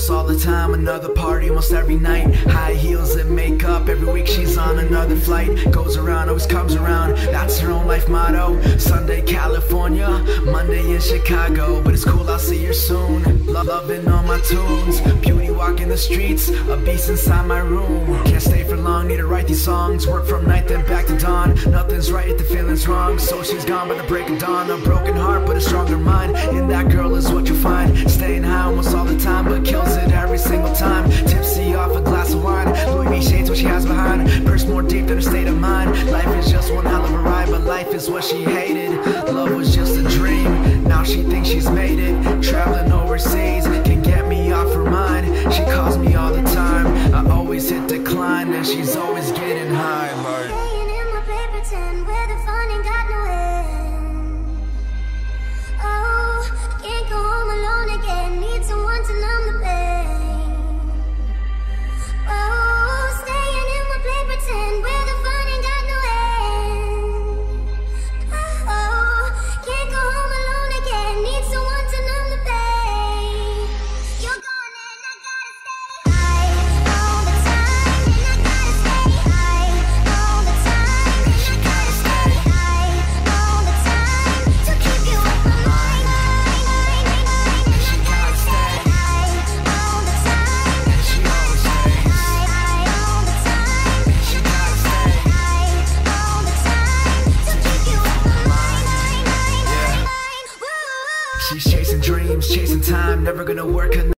almost all the time. Another party almost every night. High heels and makeup, every week she's on another flight. Goes around, always comes around, that's her own life motto. Sunday California, Monday in Chicago, but it's cool, I'll see her soon. Loving all my tunes, beauty walking the streets, a beast inside my room. Can't stay for long, need to write these songs. Work from night then back to dawn. Nothing's right if the feeling's wrong, so she's gone by the break of dawn. A broken heart but a stronger mind, in that girl is what you'll find. Staying high almost all the time, but kills it every single time. Tipsy off a glass of wine, Louis V shades what she has behind. Purse more deep than her state of mind. Life is just one hell of a ride, but life is what she hated. Love was just a dream, now she thinks she's made it. Traveling overseas can get me off her mind. She calls me all the time, I always hit decline, and she's always getting high like staying in my play pretend, where the fun ain't got no end. Oh, can't go home alone again, need someone to numb the pain. Oh, staying in my play pretend, where the fun ain't got no end. Oh, can't go home alone again, need someone to numb the pain. You're gone and I gotta stay high all the time, and I gotta stay high all the time, and I gotta stay high all the time to keep you off my mind. And I gotta stay high all the time, and she always stays high all the time, and she gotta stay high all the time to keep you off my mind. She's chasing dreams, chasing time, never gonna work.